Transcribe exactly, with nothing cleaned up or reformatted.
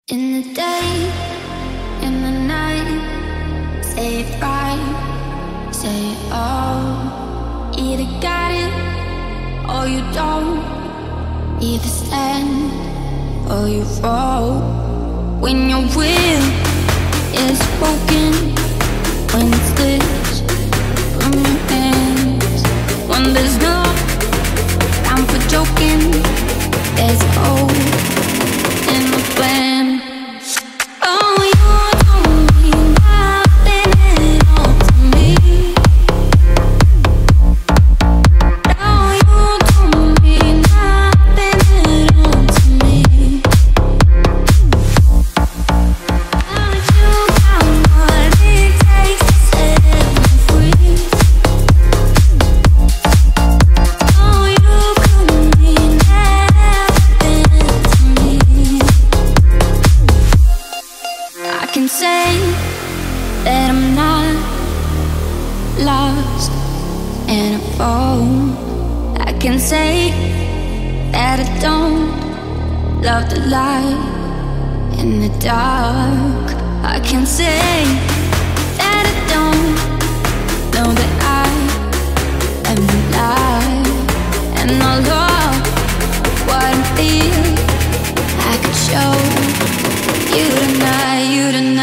In the day, in the night, say it right, say it all. Either got it or you don't. Either stand or you fall. When your will is broken, when it slips from your hands, when there's no time for joking, there's a hole in the plan. I can say that I'm not lost and I fall. I can say that I don't love the light in the dark. I can say that I don't know that I am alive. And all of what I feel, I could show you tonight, you tonight.